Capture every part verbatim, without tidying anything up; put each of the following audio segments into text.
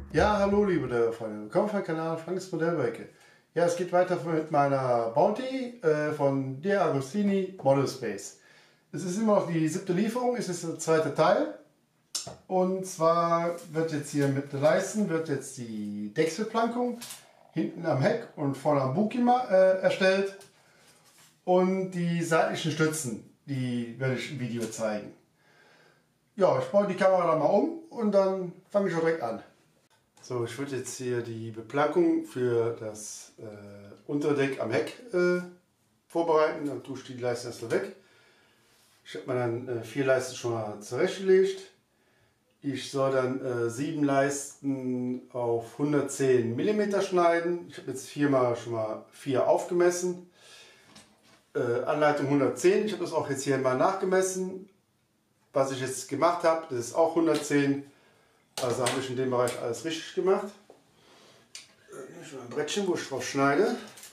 Ja, hallo liebe Freunde, willkommen auf meinem Kanal Franks Modellwerke. Ja, es geht weiter mit meiner Bounty äh, von De Agostini Model Space. Es ist immer noch die siebte Lieferung, es ist der zweite Teil. Und zwar wird jetzt hier mit den Leisten wird jetzt die Dechselplankung hinten am Heck und vorne am Bug äh, erstellt. Und die seitlichen Stützen, die werde ich im Video zeigen. Ja, ich baue die Kamera dann mal um und dann fange ich schon direkt an. So, ich würde jetzt hier die Beplankung für das äh, Unterdeck am Heck äh, vorbereiten. Dann tue ich die Leisten erstmal weg. Ich habe mir dann äh, vier Leisten schon mal zurechtgelegt. Ich soll dann äh, sieben Leisten auf hundertzehn Millimeter schneiden. Ich habe jetzt viermal schon mal vier aufgemessen. Äh, Anleitung hundertzehn. Ich habe das auch jetzt hier mal nachgemessen. Was ich jetzt gemacht habe, das ist auch hundertzehn. Also habe ich in dem Bereich alles richtig gemacht. Ich habe ein Brettchen, wo ich drauf schneide.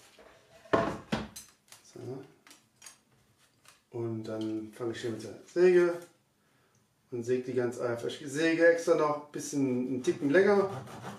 So. Und dann fange ich hier mit der Säge und säge die ganz einfach. Ich säge extra noch ein bisschen einen Ticken länger.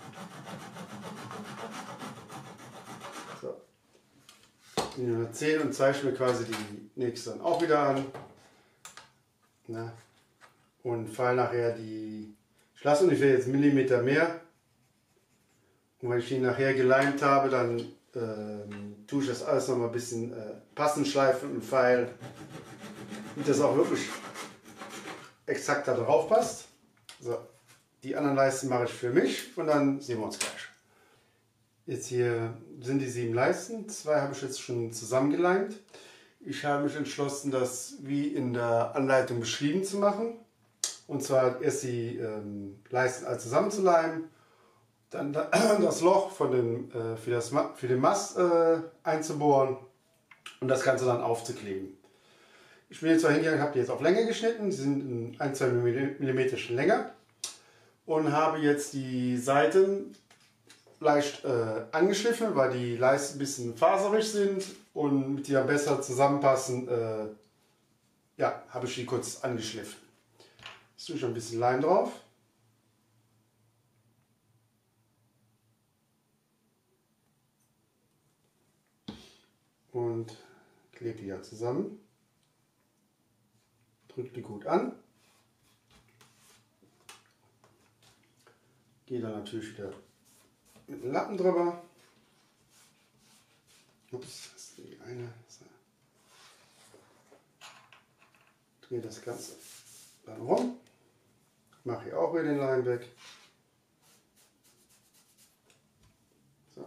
So. Die hundertzehn und zeige mir quasi die nächste dann auch wieder an. Na. Und feile nachher die. Ich lasse ungefähr jetzt einen Millimeter mehr. Und wenn ich die nachher geleimt habe, dann ähm, tue ich das alles noch mal ein bisschen äh, passend schleifen und feilen, damit das auch wirklich exakt da drauf passt. So, die anderen Leisten mache ich für mich und dann sehen wir uns gleich. Jetzt hier sind die sieben Leisten. Zwei habe ich jetzt schon zusammengeleimt. Ich habe mich entschlossen, das wie in der Anleitung beschrieben zu machen. Und zwar erst die ähm, Leisten alle zusammenzuleimen, dann das Loch von dem, äh, für, das, für den Mast äh, einzubohren und das Ganze dann aufzukleben. Ich bin jetzt zwar hingegangen, habe die jetzt auf Länge geschnitten, sie sind in ein bis zwei Millimeter länger und habe jetzt die Seiten leicht äh, angeschliffen, weil die Leisten ein bisschen faserig sind und mit die dann besser zusammenpassen, äh, ja, habe ich die kurz angeschliffen. Jetzt tue ich noch ein bisschen Leim drauf. Und klebe die ja zusammen. Drücke die gut an. Gehe dann natürlich wieder mit dem Lappen drüber. Ups, das ist die eine. Drehe das Ganze dann rum. Mache hier auch wieder den Leim weg. So.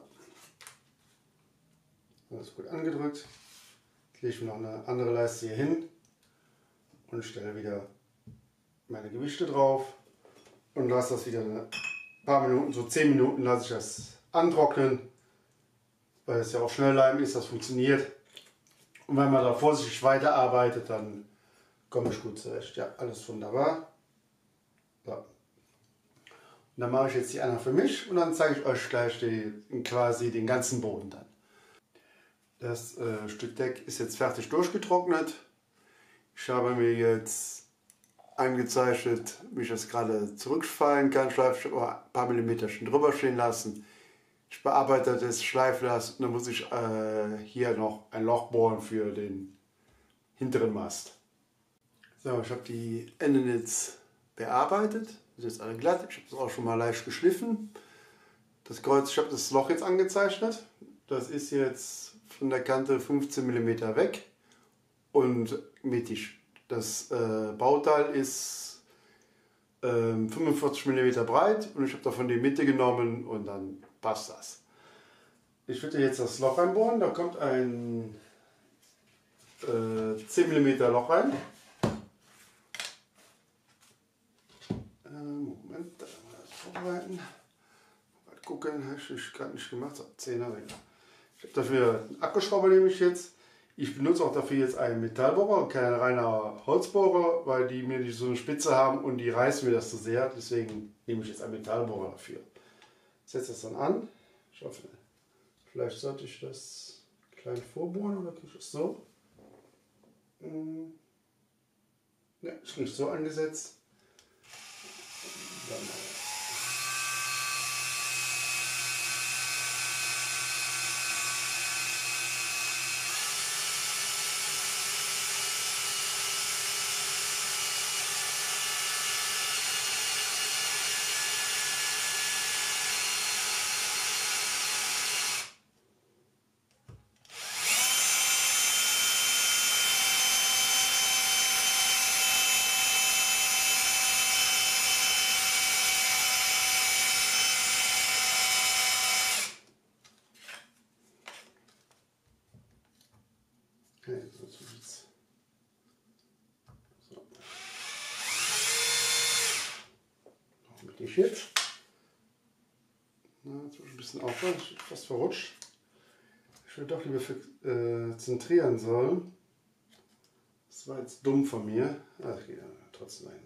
Alles gut angedrückt. Jetzt lege ich mir noch eine andere Leiste hier hin und stelle wieder meine Gewichte drauf und lasse das wieder ein paar Minuten, so zehn Minuten lasse ich das antrocknen, weil es ja auch schnell Leim ist, das funktioniert. Und wenn man da vorsichtig weiterarbeitet, dann komme ich gut zurecht. Ja, alles wunderbar. So. Und dann mache ich jetzt die anderen für mich und dann zeige ich euch gleich die, quasi den ganzen Boden dann. Das äh, Stück Deck ist jetzt fertig durchgetrocknet. Ich habe mir jetzt eingezeichnet, wie ich das gerade zurückfallen kann. Schleife ich ein paar Millimeter drüber stehen lassen. Ich bearbeite das, schleife das und dann muss ich äh, hier noch ein Loch bohren für den hinteren Mast. So, ich habe die Enden jetzt bearbeitet, das ist jetzt alle glatt, ich habe es auch schon mal leicht geschliffen. Das Kreuz, ich habe das Loch jetzt angezeichnet, das ist jetzt von der Kante fünfzehn Millimeter weg und mittig. Das äh, Bauteil ist äh, fünfundvierzig Millimeter breit und ich habe davon die Mitte genommen und dann passt das. Ich würde jetzt das Loch reinbohren, da kommt ein äh, zehn Millimeter Loch rein. Moment, da mal das vorbereiten. Mal gucken, habe ich gerade nicht gemacht. So, zehner Ring. Ich habe dafür einen Akkuschrauber, nehme ich jetzt. Ich benutze auch dafür jetzt einen Metallbohrer und kein reiner Holzbohrer, weil die mir so eine Spitze haben und die reißen mir das zu sehr. Deswegen nehme ich jetzt einen Metallbohrer dafür. Ich setze das dann an. Ich hoffe, vielleicht sollte ich das klein vorbohren oder kriege ich das so? Hm. Ne, ist nicht so angesetzt. Dann so sieht's. So. Noch mittig jetzt. Na, jetzt muss ich ein bisschen aufpassen, ich bin fast verrutscht. Ich will doch lieber für, äh, zentrieren sollen. Das war jetzt dumm von mir. Ah, das geht ja trotzdem ein.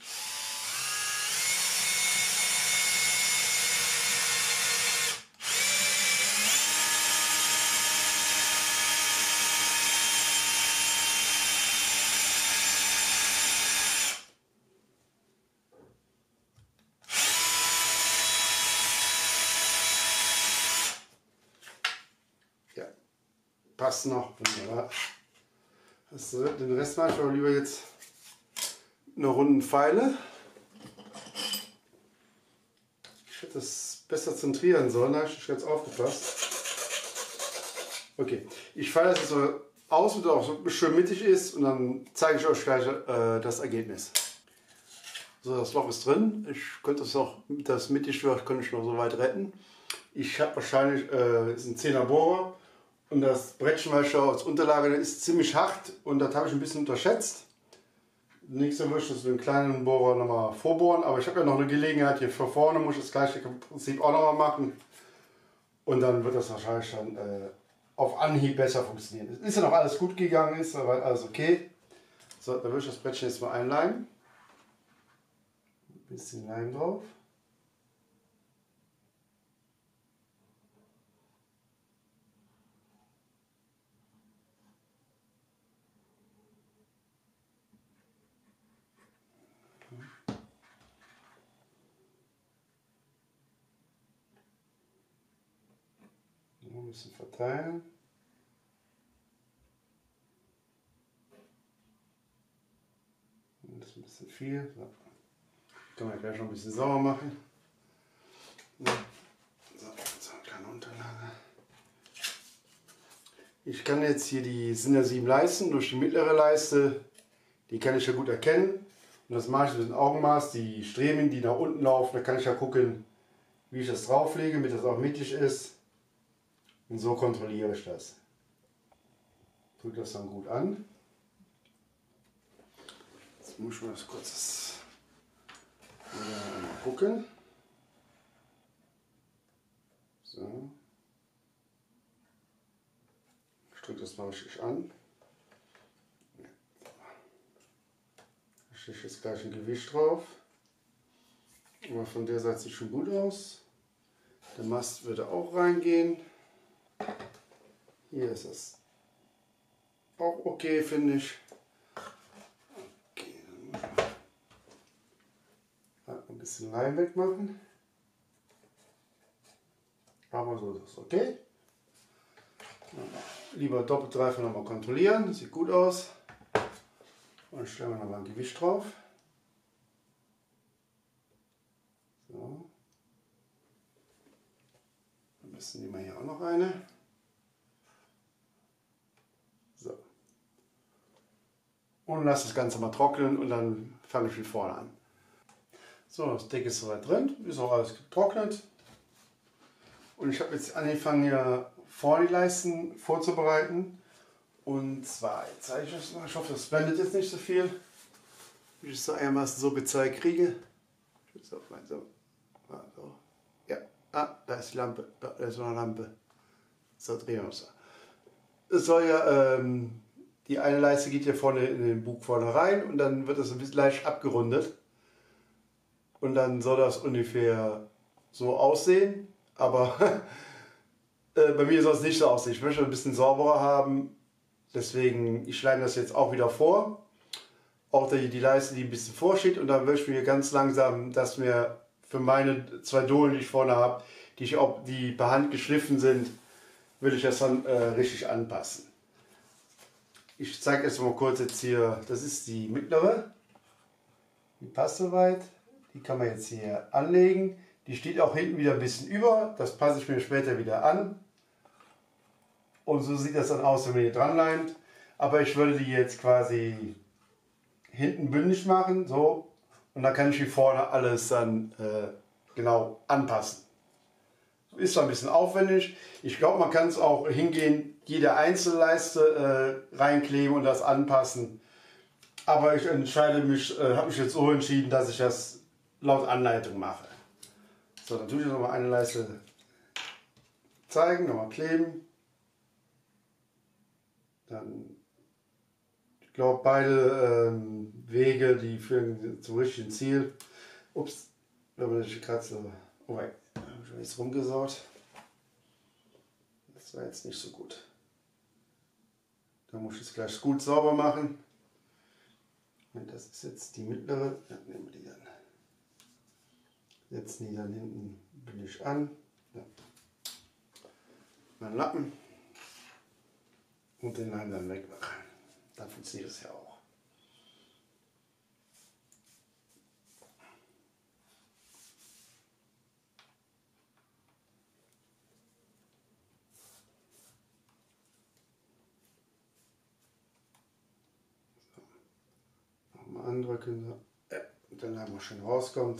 Passt noch, wunderbar. Das, den Rest mache ich aber lieber jetzt eine runden Pfeile. Ich hätte das besser zentrieren sollen, da habe ich nicht ganz aufgepasst. Okay, ich feile das jetzt so aus, damit es auch so schön mittig ist und dann zeige ich euch gleich äh, das Ergebnis. So, das Loch ist drin. Ich könnte es auch, das mittig wird, könnte ich noch so weit retten. Ich habe wahrscheinlich, äh, ist ein zehner Bohrer. Und das Brettchen, was ich als Unterlage, das ist ziemlich hart und das habe ich ein bisschen unterschätzt. Nächstes Mal würde ich das mit einem kleinen Bohrer nochmal vorbohren, aber ich habe ja noch eine Gelegenheit hier für vorne, muss ich das gleiche Prinzip auch nochmal machen. Und dann wird das wahrscheinlich dann äh, auf Anhieb besser funktionieren. Es ist ja noch alles gut gegangen, ist aber alles okay. So, dann würde ich das Brettchen jetzt mal einleimen. Ein bisschen Leim drauf. Ein bisschen verteilen. Das ist ein bisschen viel. So. Kann man gleich noch ein bisschen sauber machen. So, so eine kleine Unterlage. Ich kann jetzt hier die, sind ja sieben Leisten, durch die mittlere Leiste, die kann ich ja gut erkennen. Und das mache ich mit dem Augenmaß, die Streben, die nach unten laufen, da kann ich ja gucken, wie ich das drauflege, damit das auch mittig ist. Und so kontrolliere ich das. Drücke das dann gut an. Jetzt muss ich mal das kurz mal gucken. So. Ich drücke das mal richtig an. Da steht jetzt gleich ein Gewicht drauf. Aber von der Seite sieht schon gut aus. Der Mast würde auch reingehen. Hier ist es auch okay, finde ich. Okay, dann muss ich ein bisschen Leim wegmachen. Aber so ist es okay. Lieber doppelt dreifach nochmal kontrollieren, sieht gut aus. Und stellen wir nochmal ein Gewicht drauf. So. Am besten nehmen wir hier auch noch eine. So. Und lasse das Ganze mal trocknen und dann fange ich von vorne an. So, das Deck ist soweit drin, ist auch alles getrocknet. Und ich habe jetzt angefangen, hier vorne die Leisten vorzubereiten. Und zwar, jetzt zeige ich euch mal, ich hoffe, das blendet jetzt nicht so viel, wie ich es so einigermaßen so gezeigt kriege. So, so. Ja, ah, da ist die Lampe, da ist noch eine Lampe. So, drehen wir uns. Es soll ja, ähm, die eine Leiste geht hier vorne in den Bug vorne rein und dann wird das ein bisschen leicht abgerundet. Und dann soll das ungefähr so aussehen, aber äh, bei mir soll es nicht so aussehen. Ich möchte ein bisschen sauberer haben, deswegen ich schleime das jetzt auch wieder vor. Auch die, die Leiste, die ein bisschen vorsteht, und dann will ich mir ganz langsam, dass mir für meine zwei Dohlen, die ich vorne habe, die, ich auch, die per Hand geschliffen sind, will ich das dann äh, richtig anpassen. Ich zeige jetzt mal kurz jetzt hier, das ist die mittlere, die passt soweit. Die kann man jetzt hier anlegen. Die steht auch hinten wieder ein bisschen über. Das passe ich mir später wieder an. Und so sieht das dann aus, wenn man hier dran leimt. Aber ich würde die jetzt quasi hinten bündig machen. So. Und dann kann ich hier vorne alles dann äh, genau anpassen. Ist ein bisschen aufwendig. Ich glaube, man kann es auch hingehen, jede Einzelleiste äh, reinkleben und das anpassen. Aber ich entscheide mich, äh, habe mich jetzt so entschieden, dass ich das laut Anleitung mache. So, dann tue ich noch mal eine Leiste zeigen, nochmal kleben. Dann, ich glaube, beide ähm, Wege, die führen zum richtigen Ziel. Ups, wenn man die Katze. Oh mein, da habe ich jetzt rumgesaut. Das war jetzt nicht so gut. Da muss ich es gleich gut sauber machen. Und das ist jetzt die mittlere. Ja, nehmen wir die dann. Setzen die dann hinten billig an. Ja. Mein Lappen. Und den Leim dann wegmachen. Dann funktioniert es ja auch. So. Nochmal andrücken. Ja. Und der Leim auch schön rauskommt.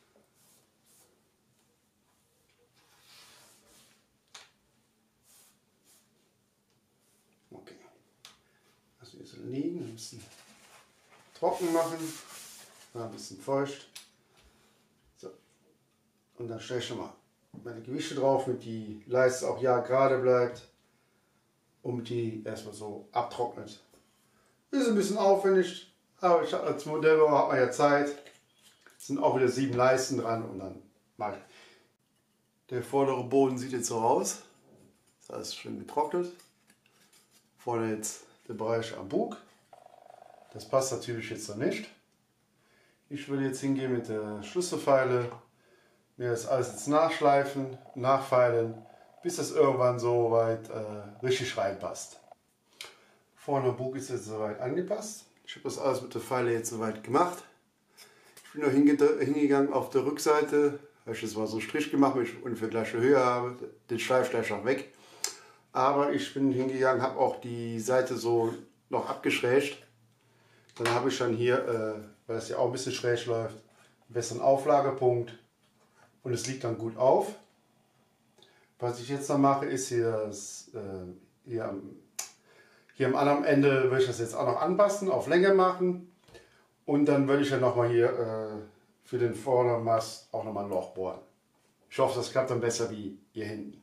Okay. Also hier so liegen, ein bisschen trocken machen, ein bisschen feucht. So. Und dann stelle ich schon mal meine Gewichte drauf, damit die Leiste auch ja gerade bleibt und die erstmal so abtrocknet. Ist ein bisschen aufwendig, aber ich, als Modellbauer hat man ja Zeit. Es sind auch wieder sieben Leisten dran und dann mache ich. Der vordere Boden sieht jetzt so aus. Das ist schön getrocknet. Vorne jetzt der Bereich am Bug. Das passt natürlich jetzt noch nicht. Ich würde jetzt hingehen mit der Schlüsselfeile, mir das alles jetzt nachschleifen, nachfeilen, bis das irgendwann so weit äh, richtig reinpasst. Vorne am Bug ist jetzt soweit angepasst. Ich habe das alles mit der Feile jetzt soweit gemacht. Ich bin noch hingegangen auf der Rückseite, habe ich das mal so einen Strich gemacht, wenn ich ungefähr gleiche Höhe habe, den schleife ich gleich noch weg. Aber ich bin hingegangen, habe auch die Seite so noch abgeschrägt. Dann habe ich dann hier, äh, weil es ja auch ein bisschen schräg läuft, einen besseren Auflagepunkt und es liegt dann gut auf. Was ich jetzt noch mache, ist hier, das, äh, hier, am, hier am anderen Ende würde ich das jetzt auch noch anpassen, auf Länge machen und dann würde ich ja nochmal hier äh, für den Vordermast auch nochmal ein Loch bohren. Ich hoffe, das klappt dann besser wie hier hinten.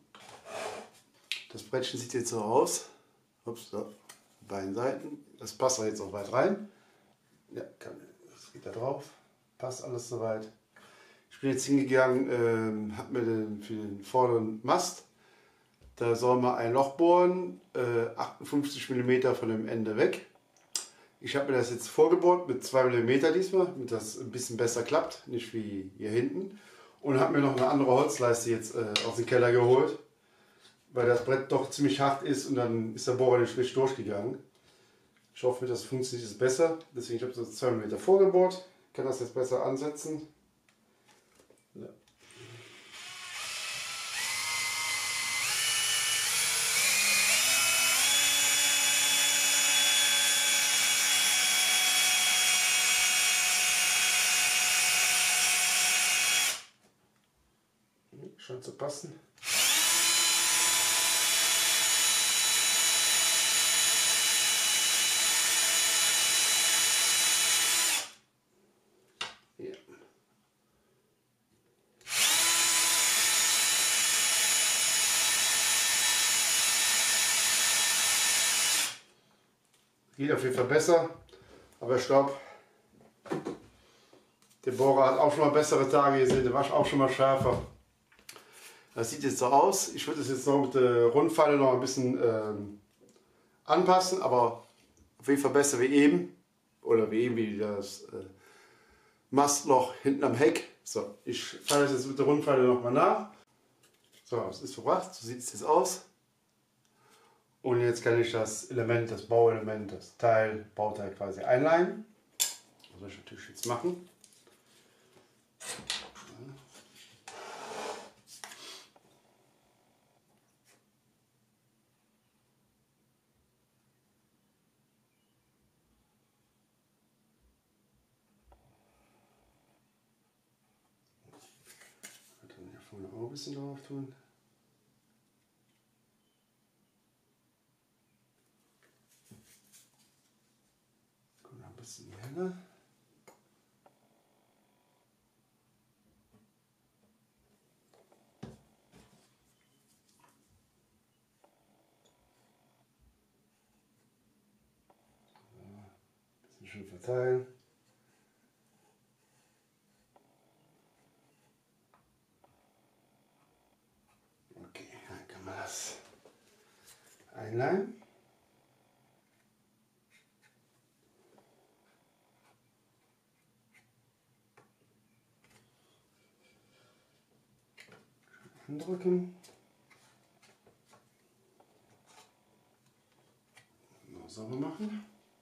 Das Brettchen sieht jetzt so aus. Ups, so. Beiden Seiten. Das passt da jetzt auch weit rein. Ja, kann, das geht da drauf. Passt alles soweit. Ich bin jetzt hingegangen, ähm, habe mir den, für den vorderen Mast, da soll man ein Loch bohren, äh, achtundfünfzig Millimeter von dem Ende weg. Ich habe mir das jetzt vorgebohrt mit zwei Millimeter diesmal, damit das ein bisschen besser klappt, nicht wie hier hinten. Und habe mir noch eine andere Holzleiste jetzt äh, aus dem Keller geholt, weil das Brett doch ziemlich hart ist und dann ist der Bohrer nicht richtig durchgegangen. Ich hoffe, das funktioniert jetzt besser. Deswegen habe ich das zwei Millimeter vorgebohrt. Ich kann das jetzt besser ansetzen. Ja. Scheint zu passen. Ja. Geht auf jeden Fall besser, aber ich glaube, der Bohrer hat auch schon mal bessere Tage gesehen, der war auch schon mal schärfer. Das sieht jetzt so aus. Ich würde es jetzt noch mit der Rundpfeile noch ein bisschen ähm, anpassen, aber auf jeden Fall besser wie eben. Oder wie eben wie das äh, Mastloch hinten am Heck. So, ich feile es jetzt mit der Rundpfeile nochmal nach. So, es ist verbracht, so sieht es jetzt aus. Und jetzt kann ich das Element, das Bauelement, das Teil, Bauteil quasi einleihen. Das soll ich natürlich jetzt machen. Dann hier vorne auch ein bisschen drauf tun. bisschen heller. Bisschen schön verteilen. Okay, dann kann man das einleimen. Drücken. Noch sauber machen.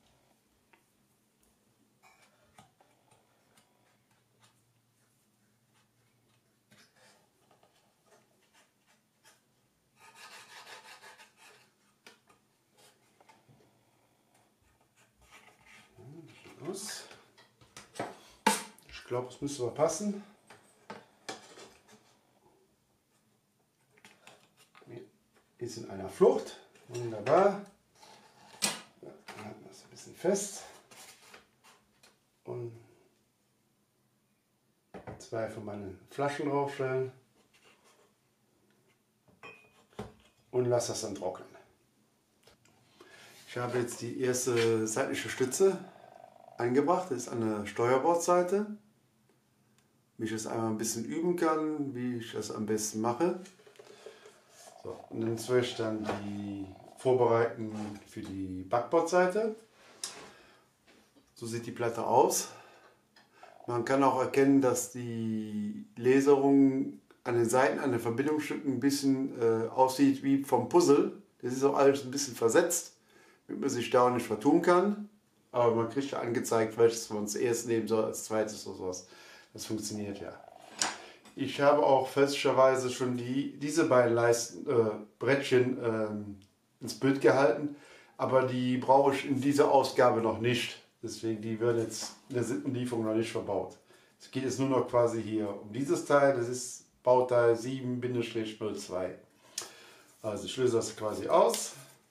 Aus. Ich glaube, es müsste aber passen. Ist in einer Flucht. Wunderbar. Ja, dann halten wir es ein bisschen fest. Und zwei von meinen Flaschen draufstellen. Und lasse das dann trocknen. Ich habe jetzt die erste seitliche Stütze eingebracht. Das ist an der Steuerbordseite. Wie ich es einmal ein bisschen üben kann, wie ich das am besten mache. So, und dann werde ich dann die vorbereiten für die Backbordseite. So sieht die Platte aus. Man kann auch erkennen, dass die Laserung an den Seiten, an den Verbindungsstücken ein bisschen äh, aussieht wie vom Puzzle. Das ist auch alles ein bisschen versetzt, damit man sich da auch nicht vertun kann. Aber man kriegt ja angezeigt, welches man zuerst nehmen soll, als zweites oder sowas. Das funktioniert ja. Ich habe auch fälschlicherweise schon die, diese beiden Leisten, äh, Brettchen äh, ins Bild gehalten, aber die brauche ich in dieser Ausgabe noch nicht. Deswegen, die werden jetzt in der Sittenlieferung noch nicht verbaut. Es geht jetzt nur noch quasi hier um dieses Teil, das ist Bauteil sieben null zwei. Also ich löse das quasi aus.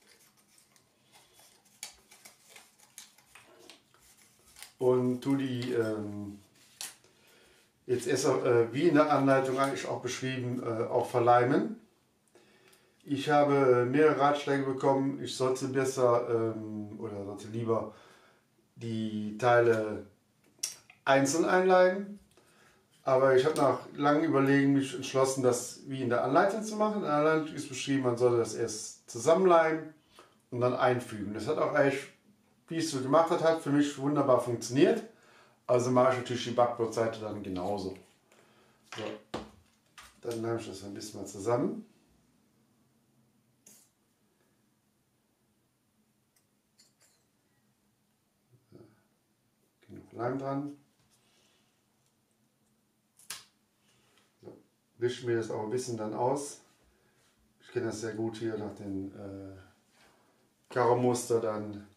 Und tue die ähm, jetzt erst äh, wie in der Anleitung eigentlich auch beschrieben, äh, auch verleimen. Ich habe mehrere Ratschläge bekommen, ich sollte besser ähm, oder sollte lieber die Teile einzeln einleimen. Aber ich habe nach langem Überlegen mich entschlossen, das wie in der Anleitung zu machen. In der Anleitung ist beschrieben, man sollte das erst zusammenleimen und dann einfügen. Das hat auch eigentlich, wie ich es so gemacht habe, hat für mich wunderbar funktioniert. Also mache ich natürlich die Backbordseite dann genauso. So. Dann leime ich das ein bisschen mal zusammen. So. Genug Leim dran. So. Wische mir das auch ein bisschen dann aus. Ich kenne das sehr gut hier nach dem äh, Karo-Muster dann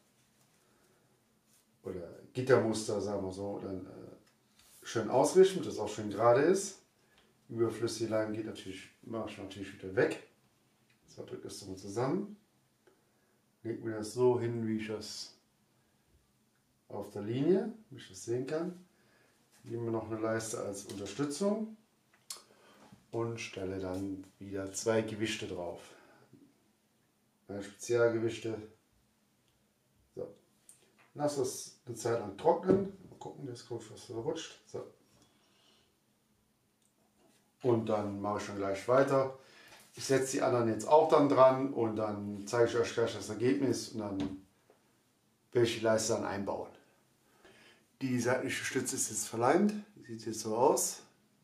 oder Gittermuster, sagen wir so, dann äh, schön ausrichten, dass es auch schön gerade ist. Überflüssige Leim geht natürlich, mache ich natürlich wieder weg. So, drücke das mal zusammen. Lege mir das so hin, wie ich das auf der Linie, wie ich das sehen kann. Nehme mir noch eine Leiste als Unterstützung und stelle dann wieder zwei Gewichte drauf. Meine Spezialgewichte. So. Lass das eine Zeit lang trocknen. Mal gucken, das kommt was verrutscht. So. Und dann mache ich schon gleich weiter. Ich setze die anderen jetzt auch dann dran und dann zeige ich euch gleich das Ergebnis und dann werde ich die Leiste dann einbauen. Die seitliche Stütze ist jetzt verleimt, sieht jetzt so aus.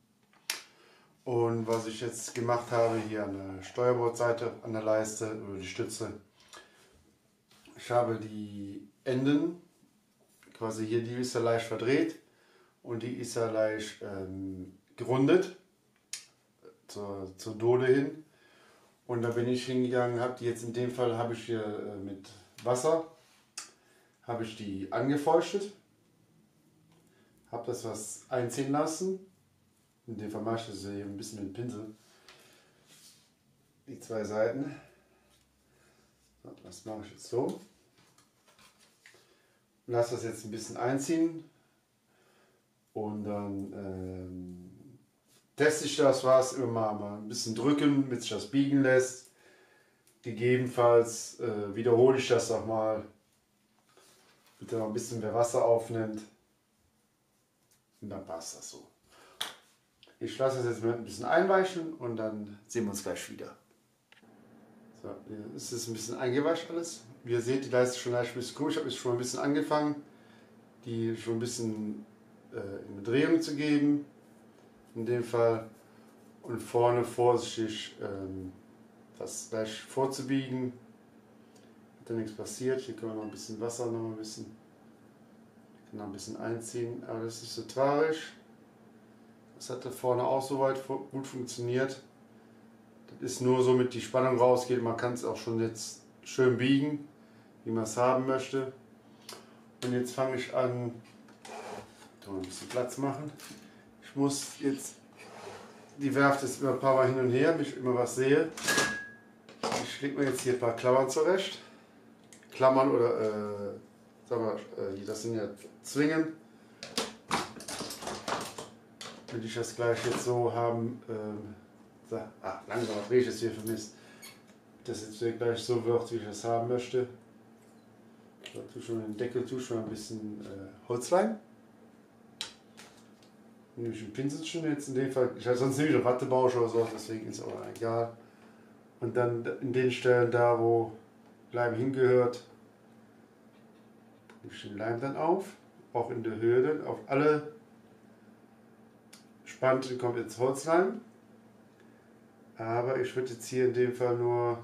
Und was ich jetzt gemacht habe, hier an der Steuerbordseite an der Leiste oder die Stütze, ich habe die Enden, quasi hier, die ist ja leicht verdreht und die ist ja leicht ähm, gerundet zur, zur Dole hin. Und da bin ich hingegangen, habe die jetzt in dem Fall habe ich hier äh, mit Wasser, habe ich die angefeuchtet, habe das was einziehen lassen. In dem Fall mache ich das hier ein bisschen mit dem Pinsel. Die zwei Seiten. So, das mache ich jetzt so. Lass das jetzt ein bisschen einziehen und dann ähm, teste ich das was immer mal ein bisschen drücken, bis sich das biegen lässt. Gegebenenfalls äh, wiederhole ich das auch mal, damit er noch ein bisschen mehr Wasser aufnimmt und dann passt das so. Ich lasse es jetzt mal ein bisschen einweichen und dann sehen wir uns gleich wieder. So, jetzt ist es ein bisschen eingeweicht alles. Wie ihr seht, die Leiste ist schon leicht ein bisschen komisch. Ich habe jetzt schon ein bisschen angefangen, die schon ein bisschen äh, in Drehung zu geben. In dem Fall. Und vorne vorsichtig ähm, das gleich vorzubiegen. Hat ja nichts passiert. Hier können wir noch ein bisschen Wasser noch ein bisschen, kann noch ein bisschen einziehen. Aber das ist nicht so tragisch. Das hat da vorne auch soweit gut funktioniert. Das ist nur so, mit die Spannung rausgeht. Man kann es auch schon jetzt schön biegen, wie man es haben möchte. Und jetzt fange ich an, ein bisschen Platz machen. Ich muss jetzt, die werft jetzt immer ein paar Mal hin und her, bis ich immer was sehe. Ich lege mir jetzt hier ein paar Klammern zurecht. Klammern oder, äh, sag mal, äh, das sind ja Zwingen. Will ich das gleich jetzt so haben, ähm, so, ah, langsam drehe ich es hier vermisst, dass jetzt gleich so wird, wie ich das haben möchte. Da tue ich schon den Deckel, tue schon ein bisschen äh, Holz rein. Nehme ich ein Pinselchen jetzt in dem Fall, ich habe sonst nämlich eine Wattebausch oder so, deswegen ist es auch egal. Und dann in den Stellen da, wo Leim hingehört, nehme ich den Leim dann auf, auch in der Höhe dann, auf alle Spanten kommt jetzt Holzleim. Aber ich würde jetzt hier in dem Fall nur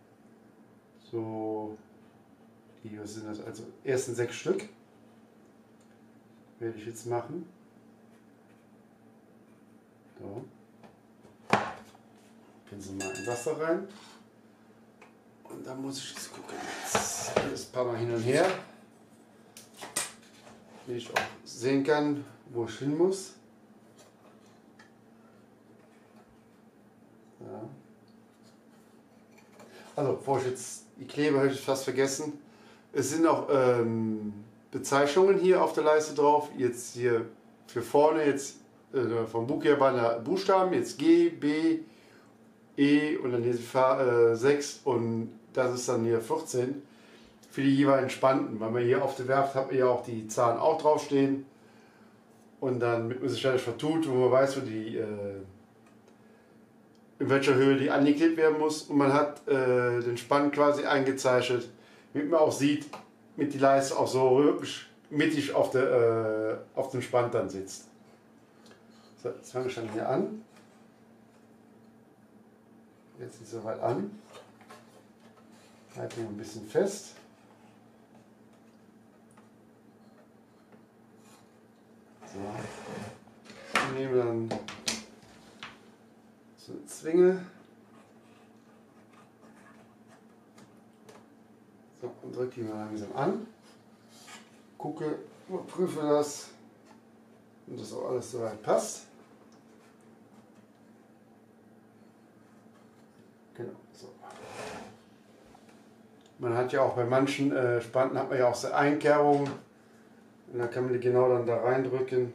so, die, was sind das, also ersten sechs Stück werde ich jetzt machen. So. Pinsel mal in Wasser rein. Und dann muss ich jetzt gucken, jetzt alles ein paar Mal hin und her, wie ich auch sehen kann, wo ich hin muss. Ja. Also, bevor ich jetzt die Klebe, habe ich fast vergessen. Es sind auch ähm, Bezeichnungen hier auf der Leiste drauf. Jetzt hier für vorne, jetzt äh, vom Buch her waren da Buchstaben, jetzt G, B, E und dann hier äh, sechs und das ist dann hier vierzehn für die jeweiligen Spanten. Weil man hier auf der Werft hat man ja auch die Zahlen auch draufstehen und dann, damit man sich ja nicht vertut, wo man weiß, wo die äh, in welcher Höhe die angeklebt werden muss und man hat äh, den Spann quasi eingezeichnet, damit man auch sieht, mit die Leiste auch so wirklich mittig auf, der, äh, auf dem Spann dann sitzt. So, jetzt fange ich dann hier an. Jetzt ist es soweit an. Halte ihn ein bisschen fest. So. Ich nehme dann so eine Zwinge. So, und drücke ihn mal langsam an. Gucke, prüfe das, und das auch alles soweit passt. Genau, so. Man hat ja auch bei manchen äh, Spanten hat man ja auch so Einkerbungen. Und dann kann man die genau dann da reindrücken.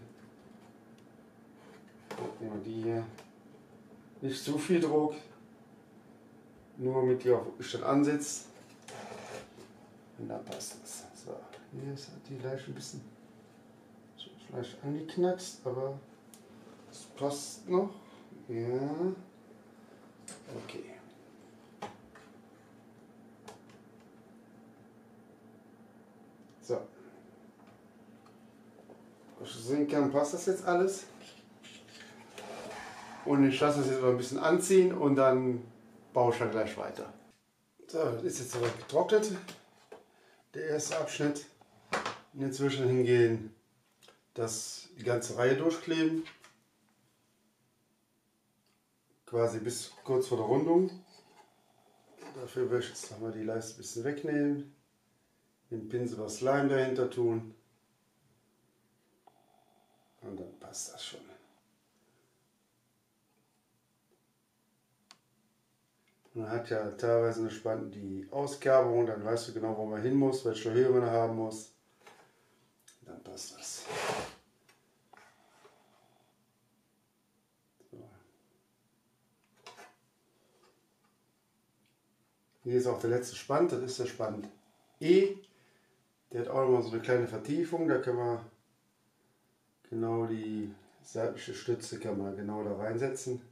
Gucken wir die hier. Nicht zu viel Druck, nur damit die auch wirklich dann ansitzt. Und dann passt das. So, hier ist die leicht ein bisschen vielleicht angeknackst, aber es passt noch. Ja, okay. So. Was ich sehen kann, passt das jetzt alles. Und ich lasse das jetzt mal ein bisschen anziehen und dann baue ich dann gleich weiter. So, das ist jetzt soweit getrocknet. Der erste Abschnitt. Und inzwischen hingehen, das die ganze Reihe durchkleben. Quasi bis kurz vor der Rundung. Dafür würde ich jetzt nochmal die Leiste ein bisschen wegnehmen. Den Pinsel was Leim dahinter tun. Und dann passt das schon. Man hat ja teilweise eine Spanne die Auskerbung, dann weißt du genau, wo man hin muss, welche Höhe man haben muss. Dann passt das. So. Hier ist auch der letzte Spann, das ist der Spann E. Der hat auch nochmal so eine kleine Vertiefung, da können wir genau die seitliche Stütze kann man genau da reinsetzen.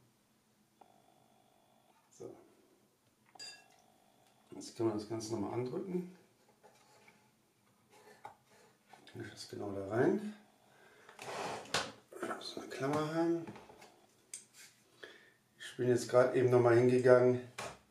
So. Jetzt können wir das Ganze nochmal andrücken. Dann ich das genau da rein. So eine Klammer haben. Ich bin jetzt gerade eben nochmal hingegangen.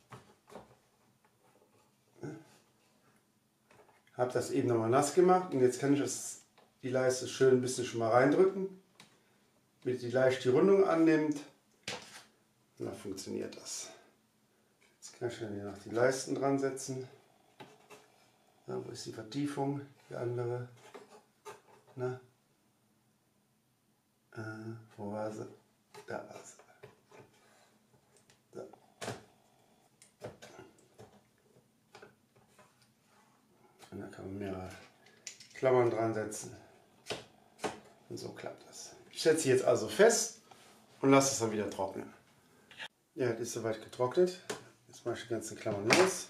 Habe das eben nochmal nass gemacht und jetzt kann ich das, die Leiste schön ein bisschen schon mal reindrücken, damit die leicht die Rundung annimmt. Und dann funktioniert das. Jetzt kann ich dann hier noch die Leisten dran setzen. Ja, wo ist die Vertiefung? Die andere. Na? Äh, wo war sie? Da war sie. So. Und da kann man mehrere Klammern dran setzen. Und so klappt das. Ich setze sie jetzt also fest und lasse es dann wieder trocknen. Ja, das ist soweit getrocknet. Jetzt mache ich die ganzen Klammern los.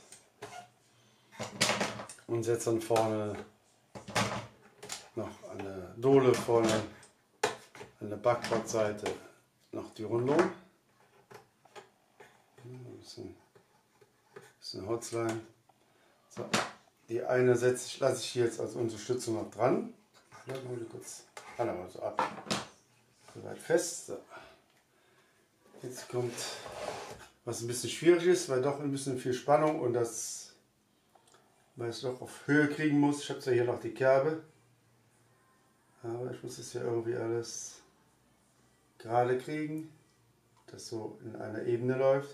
Und setze dann vorne noch an der Dohle, vorne an der Backbordseite noch die Rundung. Ein bisschen, bisschen Holzlein. So. Die eine setze ich, lasse ich hier jetzt als Unterstützung noch dran. Vielleicht mal kurz mal so ab. Soweit fest. So. Jetzt kommt, was ein bisschen schwierig ist, weil doch ein bisschen viel Spannung und das, weil ich doch auf Höhe kriegen muss. Ich habe zwar hier noch die Kerbe, aber ich muss das ja irgendwie alles gerade kriegen, dass so in einer Ebene läuft.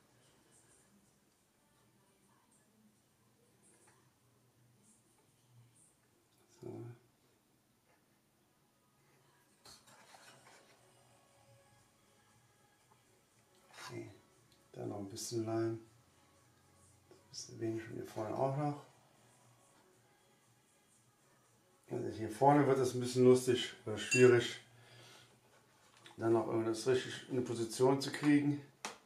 So. Okay. Dann noch ein bisschen Leim. Ein bisschen wenig von hier vorne auch noch. Also hier vorne wird es ein bisschen lustig oder schwierig, dann noch irgendwas richtig in eine Position zu kriegen.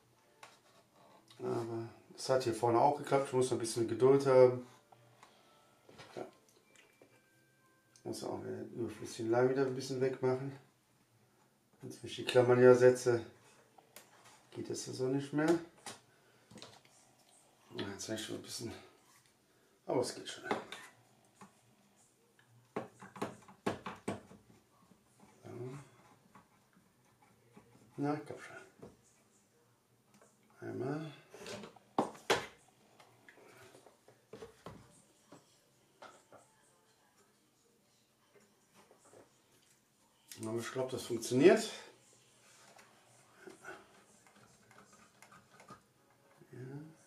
Aber es hat hier vorne auch geklappt. Ich muss noch ein bisschen Geduld haben. Ja. Muss auch den überflüssigen Leim wieder ein bisschen wegmachen. Wenn ich die Klammern ja setze, geht das so nicht mehr. Ja, jetzt habe ich schon ein bisschen, aber es geht schon. Na, komm schon. Einmal. Aber ich glaube, das funktioniert. Ja.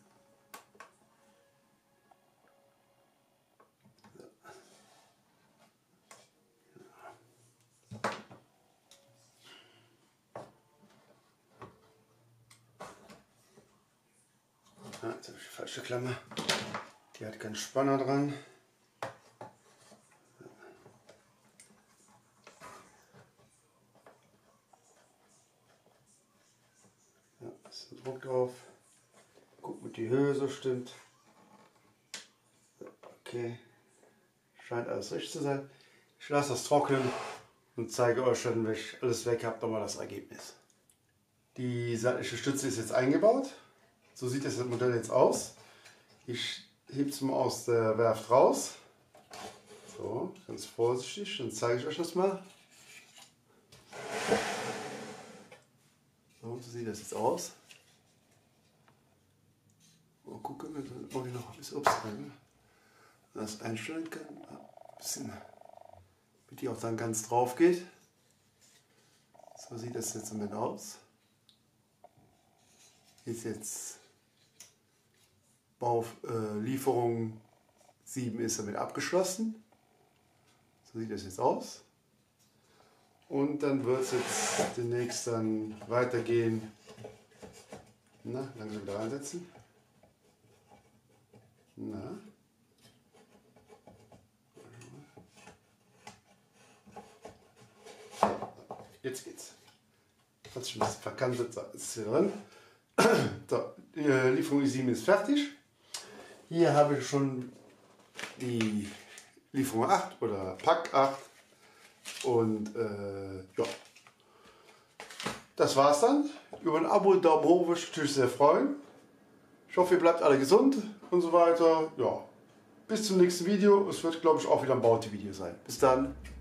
Ah, jetzt habe ich die falsche Klammer. Die hat keinen Spanner dran. Ja, ist ein Druck drauf. Guck, ob die Höhe so stimmt. Okay, scheint alles richtig zu sein. Ich lasse das trocknen und zeige euch dann, wenn ich alles weg habe, nochmal das Ergebnis. Die seitliche Stütze ist jetzt eingebaut. So sieht das Modell jetzt aus. Ich hebe es mal aus der Werft raus. So, ganz vorsichtig, dann zeige ich euch das mal. So, so sieht das jetzt aus. Mal gucken, ob ich noch ein bisschen Obst drin das einstellen kann. Ein bisschen, damit die auch dann ganz drauf geht. So sieht das jetzt damit aus. Ist jetzt Baulieferung sieben ist damit abgeschlossen. So sieht das jetzt aus. Und dann wird es jetzt demnächst dann weitergehen. Na, langsam wieder reinsetzen. Na. jetzt geht's. Hat sich ein bisschen verkantet, so, ist hier drin. So, die Lieferung sieben ist fertig. Hier habe ich schon die Lieferung acht oder Pack acht. Und äh, ja, das war's dann. Über ein Abo und Daumen hoch würde ich mich natürlich sehr freuen. Ich hoffe, ihr bleibt alle gesund und so weiter. Ja, bis zum nächsten Video. Es wird, glaube ich, auch wieder ein Bauti-Video sein. Bis dann.